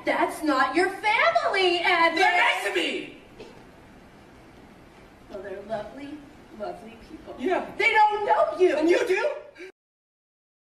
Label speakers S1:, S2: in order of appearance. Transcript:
S1: That's not your family, Evan.
S2: They're nice to me.
S1: Well, they're lovely, lovely people.
S2: Yeah.
S1: They don't know you.
S2: And you do?